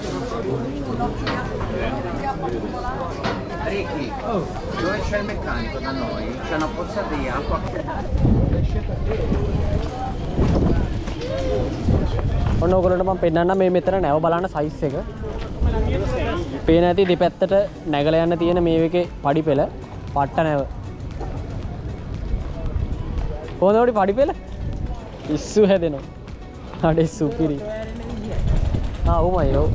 Ricky, dove c'è il meccanico da noi? C'è una pozza di acqua. ඔන්න ඔයගොල්ලන්ට මම පෙන්නන්න මේ මෙතන නැව බලන්න සයිස් එක. පේන ඇති දෙපැත්තට නැගලා යන්න තියෙන මේ එකේ පඩි පෙළ පට්ට නැව. කොහොමද ඔඩි පඩි පෙළ? ඉස්සු හැදෙනවා. අඩේ සුපිරි. උමයි ඔව්.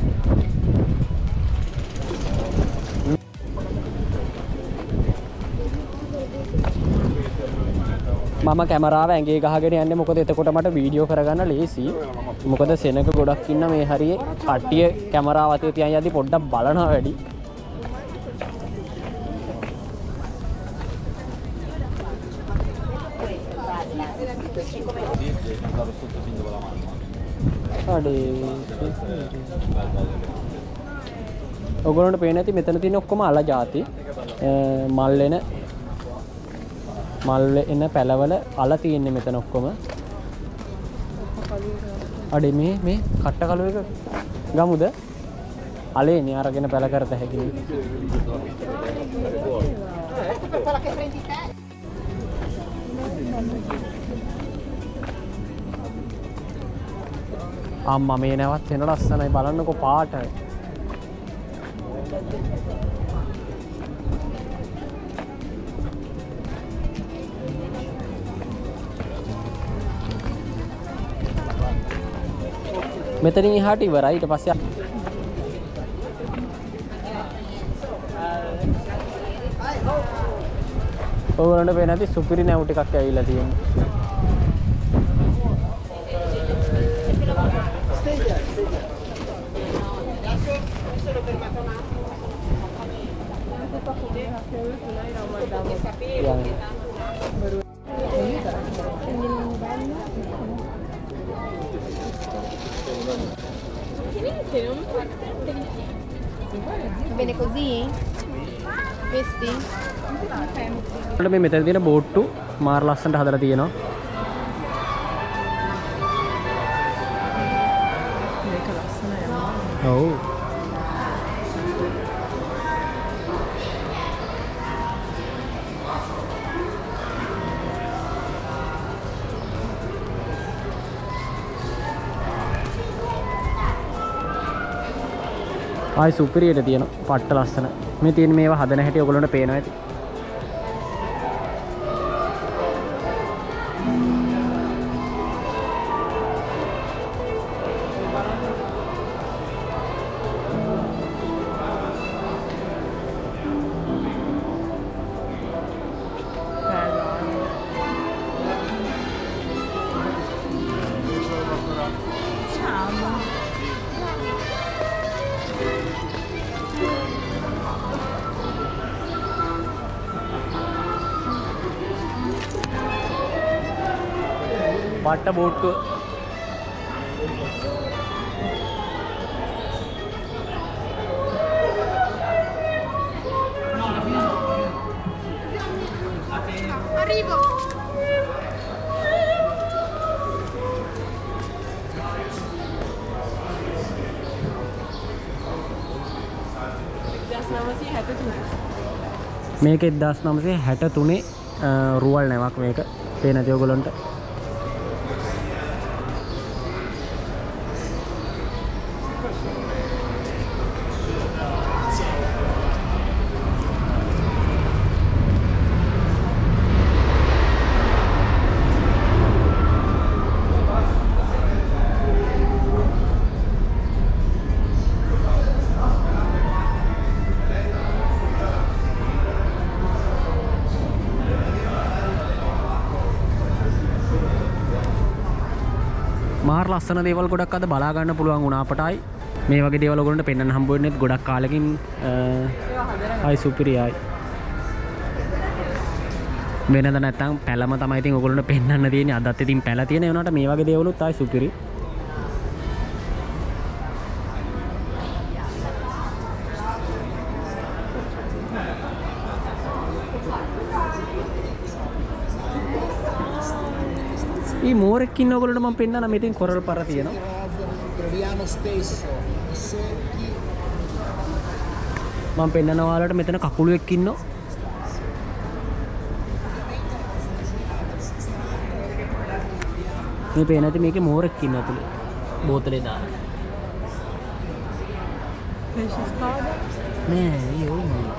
මම කැමරාව ඇඟේ ගහගෙන යන්නේ මොකද එතකොට මට වීඩියෝ කරගන්න ලේසි. මොකද සෙනඟ ගොඩක් ඉන්න මේ හරියේ කට්ටිය කැමරාව අතේ තියන් යද්දි පොඩ්ඩක් බලනවා වැඩි. ඔයගොල්ලන්ට පේන්නේ නැති මෙතන තියෙන ඔක්කොම අල ಜಾති මල් එන පැලවල අල තියෙන්නේ මෙතන ඔක්කොම. අඩේ මේ කට්ට කළු එක ගමුද? අලේනේ අරගෙන පැල කරත හැකි. අම්මා මේ නැවත් වෙන ලස්සනයි බලන්නකෝ පාට. මෙතනින් එහාට ඉවරයි. ඊට පස්සේ ඔයගොල්ලන්ට පේන ඇති සුපිරි නැව් ටිකක් ඇවිල්ලා තියෙනවා. Bene così? Questi? මේ මෙතන තියෙන බෝට්ටු මාර ලස්සනට හදලා තියෙනවා. මේක ලස්සනයි. ඔව්. ආයි සුපිරියට තියෙනවා. පට්ට ලස්සන. මේ තියෙන මේවා හදන හැටි ඔයගොල්ලන්ට පේනවා ඇති. පට්ට බෝට්ටුව Arrivo! මේක 1963 රුවල් නැවක් මේක පේන නැති ඔයගොල්ලන්ට. මාර ලස්සන දේවල් ගොඩක් අද බලා ගන්න පුළුවන් වුණා අපටයි. මේ වගේ දේවල් ඔයගොල්ලන්ට පෙන්වන්න හම්බ වෙන්නේ ගොඩක් කාලෙකින්. ආයි සුපිරියයි. වෙනද නැත්තම් පැලම තමයි ඉතින් ඔයගොල්ලන්ට පෙන්වන්න තියෙන්නේ. අදත් ඉතින් පැල තියෙන ඒ වුණාට මේ වගේ දේවලුත් ආයි සුපිරි. ఈ మోరెక్కిన ఒక్కళ్ళు మనం పెన్నా మెతిన్ కొరల పర తీయను Proviamo stesso i secchi. මම පෙන්නනවා ඔයාලට මෙතන කකුලුවෙක් ඉන්නවා. මේ පේන ඇති මේකේ මෝරෙක් ඉන්නවා ඇතුලේ. බෝතලේ දාලා. Pesce spada. නෑ ඒ ඕයි මම.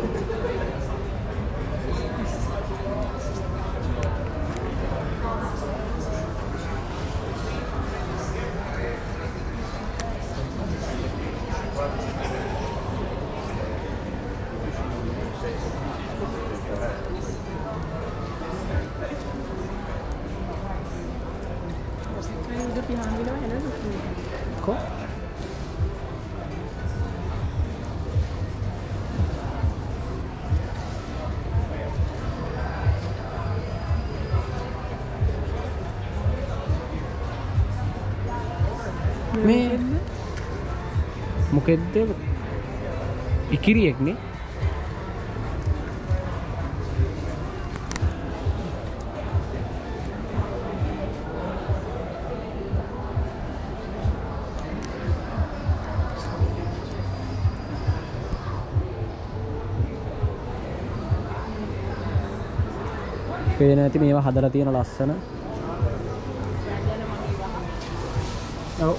Udah pihang gini mah enak tuh. Kok? මේ මොකෙද්ද ඉකිරියෙක් නේ පේන ඇති මේවා හදලා තියෙන ලස්සන ඔව්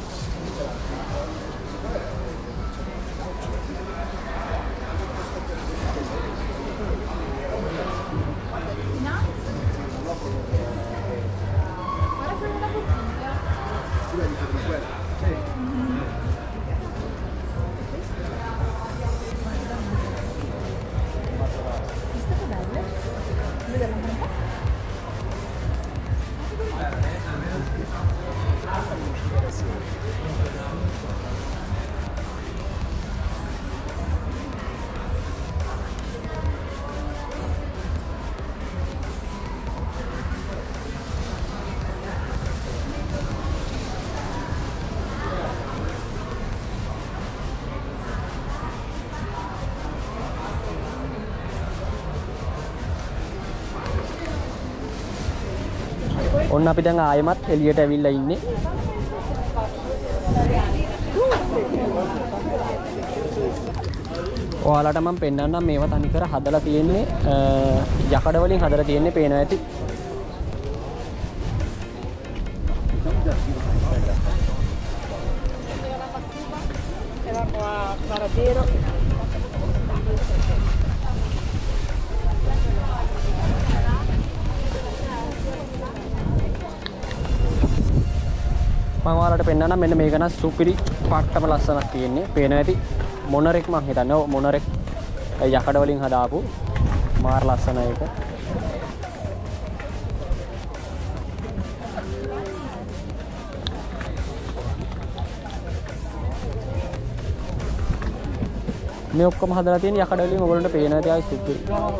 ඔන්න අපි දැන් ආයෙමත් එළියට ඇවිල්ලා ඉන්නේ. ඔයාලට මම පෙන්නන්නම් මේවා තනිකර හදලා තියෙන්නේ යකඩ වලින් හදලා තියෙන්නේ පේනවා ඇති. මම ඔයාලට පෙන්නන්නම් මෙන්න මේක නම් සුපිරි පාට්ටම ලස්සනක් තියෙන්නේ. පේනවා ඇති මොනරෙක් මං හිතන්නේ. ඔව් මොනරෙක් යකඩ වලින් හදාපු මාර ලස්සන එක. මේ ඔක්කොම හදලා තියෙන යකඩ වලින් ඔයගොල්ලන්ට පේනවා ඇති ආයි සුපිරි.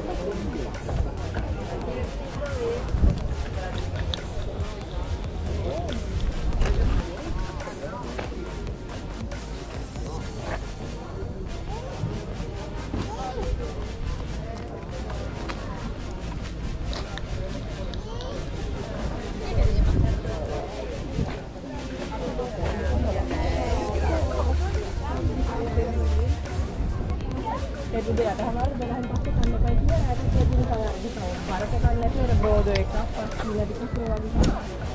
Udah ada hamaran belahan pasti kan lepas dia ada jadi sangat di tahun. Baru kan lihat ada bodoh එක පස්සිලා දිකුසෝ වගේ.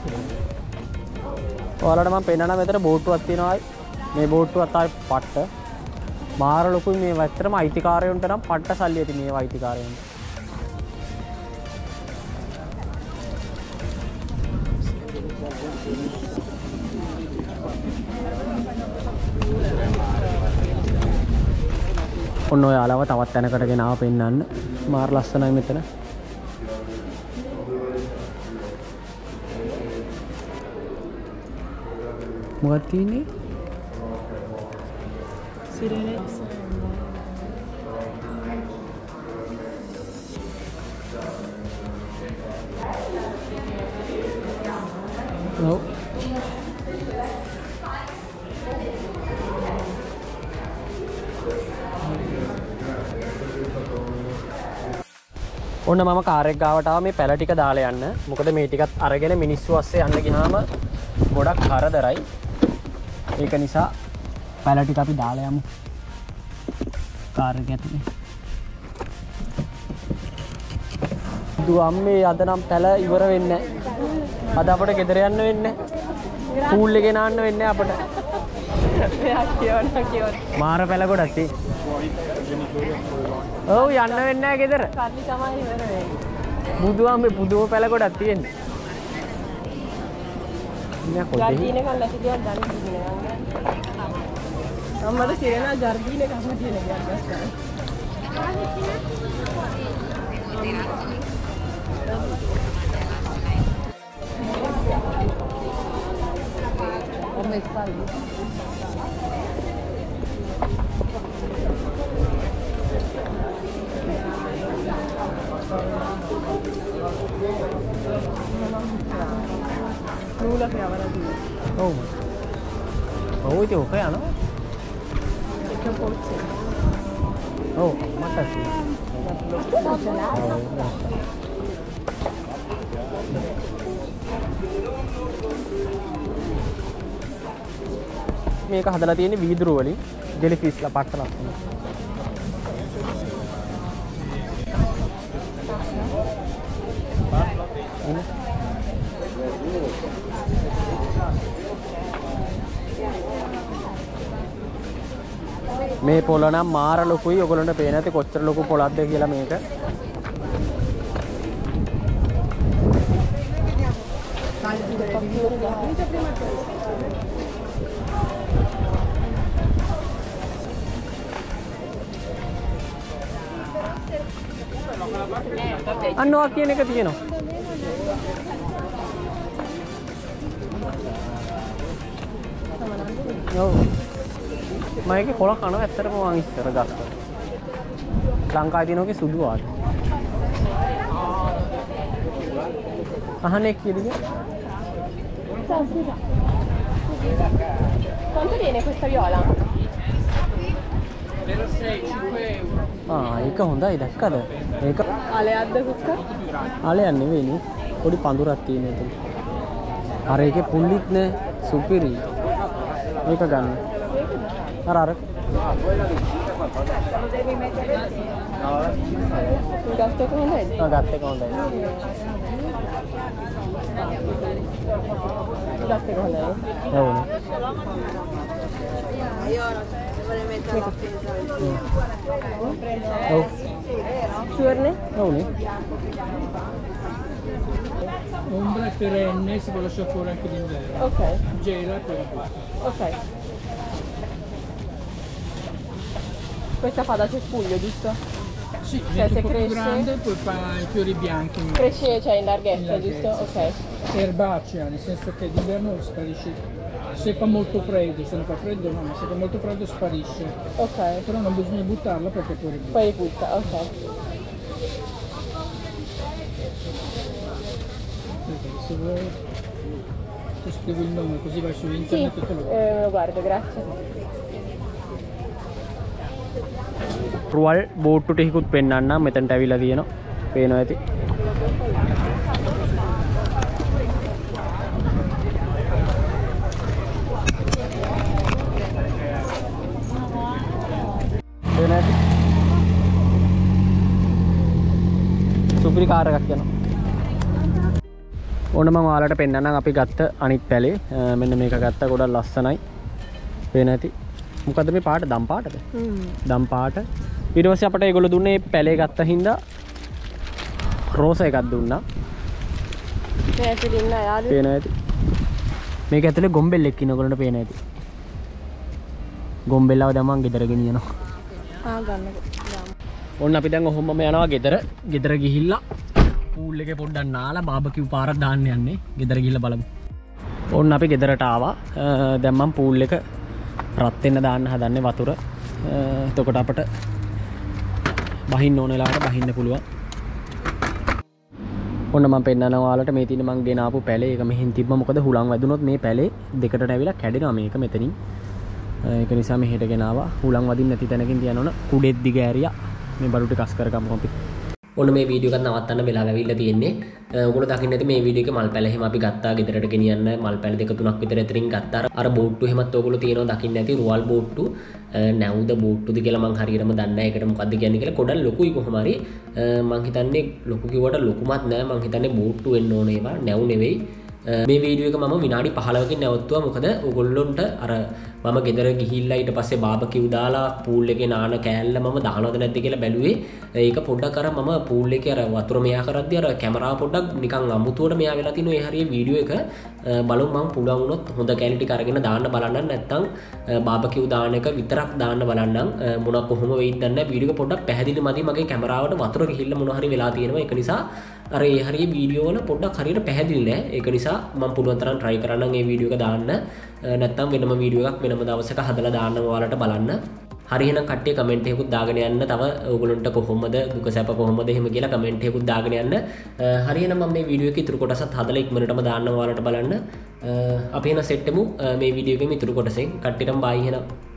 ඔයාලට මම පෙන්නනවා මෙතන බෝට්ටුවක් තියෙනවා. මේ බෝට්ටුවත් ආයි පට්ට. මාර ලොකුයි මේ වැත්තරම අයිතිකාරයන්ට නම් පට්ට සල්ලි ඇති මේවා අයිතිකාරයන්ට. ඔන්න ඔයාලව තවත් තැනකට ගෙනාව පෙන්නන්න. මාර ලස්සනයි මෙතන. මොකක්ද තියෙන්නේ? Sirene. ඔව්. ඔන්න මම කාර් එක ගාවට ආව මේ පැල ටික දාලා යන්න. මොකද මේ ටිකත් අරගෙන මිනිස්සු අස්සේ යන්න ගියාම ගොඩක් කරදරයි. ඒක නිසා පැල ටික අපි දාලා යමු කාර් එක ඇතුලේ. දුවම්මේ අද නම් පැල ඉවර වෙන්නේ නැහැ. අද අපිට ගෙදර යන්න වෙන්නේ නැහැ. පූල් එකේ නාන්න වෙන්නේ අපිට. මාර පැල ගොඩක් තියෙන්නේ. ඔව් යන්න වෙන්නේ නැහැ ගෙදර. කාර්ලි තමයි ඉවර වෙන්නේ. බුදුහාමේ පුදුම පැල ගොඩක් තියෙන්නේ. ජර්දීන කන් නැති ගියා දන්නේ නැහැ. අම්මද සිරේනා ජර්දීන කන් තියෙන ගියා දැක්කා. Come stai? Nulla che avrà di. Oh. Oh, itu okay ano? Che forse. Oh, makasih. මේක හදලා තියෙන්නේ වීදුරු වලින් ජෙලි ෆිෂ්ලා පට්ට ලස්සන. මේ පොළ නම් මාර ලොකුයි. ඔයගොල්ලන්ට පේන්නේ නැති කොච්චර ලොකු පොළක්ද කියලා මේක. අන්නෝ කියන එක තියෙනවා. ඔව්. මම ඒකේ කොළ කනවා ඇත්තටම මං ඉස්සර ගත්තා. ලංකාවේ තියෙනෝගේ සුදු ආද. අහන්නේ කීයද? Quanto viene questa viola? ඒක හොඳයි දැක්කද? ඒක Ale adda kuska? ආලයක් නෙවෙයිනේ. පොඩි පඳුරක් තියෙන එක. අර ඒකේ පුල්ලිත් නේ සුපිරි. මේක ගන්න. අර Gatto come vedi? ගත්ත එක හොඳයි. Gatto come vedi? ඔව්. ඔව්. Sure? ඔව්නේ. Ombra perenne, si può lasciare fuori anche d'inverno. Ok, Gela e poi ok. Questa fa da cespuglio, giusto? sì, Cioè, diventa se un po' più cresce- grande e poi fa i fiori bianchi. Cresce, cioè in larghezza, In larghezza. giusto? Ok. È erbacea, nel senso che d'inverno sparisce. Se fa molto freddo, se non fa freddo no, ma se fa molto freddo sparisce. Ok. Però non bisogna buttarla perché poi ributta. Poi riputta, ok. Se vuoi ti scrivo il nome così vai su Sì, internet e te lo vedi. lo guardo, grazie. රුවල් බෝට්ටු ටිකකුත් පෙන්වන්නම්. මෙතනට ඇවිල්ලා තියෙනවා. පේනවා ඇති. පේනවා ඇති. සුපිරි car එකක් යනවා. ඕන මම ඔයාලට පෙන්නන්නම් අපි ගත්ත අනිත් පැලේ. මෙන්න මේක ගත්තා. ගොඩක් ලස්සනයි. පේනවා ඇති. මොකද්ද මේ පාට? දම් පාටද? දම් පාට. ඊට පස්සේ අපිට ඒගොල්ලෝ දුන්නේ පැලේ ගත්ත හින්දා රෝස එකක් දුන්නා. Dinna, යාළු. පේනවා ඇති. මේක ඇතුලේ ගොම්බෙල්ලෙක් ඉන්න ඔයගොල්ලන්ට පේනවා ඇති. ගොම්බෙල්ලව දැන් ගෙදර ගෙනියනවා. ගන්නකො. ඔන්න අපි දැන් ඔහොමම යනවා ගෙදර. ගෙදර ගිහිල්ලා පූල් එකේ පොඩ්ඩක් නාලා බාබකියු පාරක් දාන්න යන්නේ. ගෙදර ගිහිල්ලා බලමු. ඔන්න අපි ගෙදරට ආවා. දැන් මම පූල් එක රත් වෙන්න දාන්න හදන්නේ වතුර. එතකොට අපට බහින්න ඕන වෙලාවට බහින්න පුළුවන්. ඔන්න මම පෙන්නනවා ඔයාලට මේ තියෙන මං ගෙන ආපු පැලේ. ඒක මෙහෙන් තිබ්බ මොකද හුලං වැදුනොත් මේ පැලේ දෙකටට ඇවිල්ලා කැඩෙනවා මේක මෙතනින්. ඒක නිසා මෙහෙට ගෙන ආවා. හුලං වදින්න නැති තැනකින් තියනවන කුඩෙත් දිග ඇරියා. මේ බඩු ටික අස් කරගමු අපි. ඔන්න මේ වීඩියෝ එකත් නවත්තන්න වෙලා ඇවිල්ලා තියෙන්නේ. ඔයගොල්ලෝ දකින්න ඇති මේ වීඩියෝ එකේ මල් පැල එහෙම අපි ගත්තා ගෙදරට ගෙනියන්න මල් පැල දෙක තුනක් විතර එතරින් ගත්තා. අර බෝට්ටු එහෙමත් ඔයගොල්ලෝ තියෙනවා දකින්න ඇති රුවල් බෝට්ටු. නැවුද බෝට්ටුද කියලා මං හරියටම දන්නේ නැහැ. ඒකට මොකද්ද කියන්නේ කියලා ගොඩක් ලොකුයි කොහොම හරි. මං හිතන්නේ ලොකු කිව්වට ලොකුමත් නෑ. මං හිතන්නේ බෝට්ටු වෙන්න ඕනේ ඒවා. නැවු නෙවෙයි. මේ වීඩියෝ එක මම විනාඩි 15කින් නැවතුවා. මොකද ඔයගොල්ලොන්ට අර මම ගෙදර ගිහිල්ලා ඊට පස්සේ බාබකියු දාලා පූල් එකේ නාන කෑල්ල මම දානවද නැද්ද කියලා බැලුවේ. ඒක පොඩ්ඩක් අර මම පූල් එකේ අර වතුර මෙයා කරද්දී අර කැමරාව පොඩ්ඩක් නිකන් අමුතුවට මෙයා වෙලා තිනු ඒ හරිය වීඩියෝ එක බලමු මම පුළුවන් වුණොත් හොඳ කැලිටි කරගෙන දාන්න බලන්නම්. නැත්තම් බාබකියු දාන එක විතරක් දාන්න බලන්නම්. මොන කොහොම වෙයිද දන්නේ නැහැ. වීඩියෝ එක පොඩ්ඩක් පැහැදිලි මදි. මගේ කැමරාවට වතුර ගිහිල්ලා මොන හරි වෙලා තියෙනවා. ඒක නිසා අර ඒ හරිය වීඩියෝ වල පොඩ්ඩක් හරියට පැහැදිලි නෑ. ඒක නිසා මම පුළුවන් තරම් try කරන්නම් මේ වීඩියෝ එක දාන්න. නැත්තම් වෙනම වීඩියෝ එකක් වෙනම දවසක හදලා දාන්න ඔයාලට බලන්න. හරි එහෙනම් කට්ටිය කමෙන්ට් එකකුත් දාගෙන යන්න. තව ඔයගොල්ලන්ට කොහොමද දුක සැප කොහොමද එහෙම කියලා කමෙන්ට් එකකුත් දාගෙන යන්න. හරි එහෙනම් මම මේ වීඩියෝ එකේ ඉතුරු කොටසත් හදලා ඉක්මනටම දාන්න ඔයාලට බලන්න. අපි එහෙනම් සෙට් වෙමු මේ වීඩියෝ එකේ ඉතුරු කොටසෙන්. කට්ටියටම බයි එහෙනම්.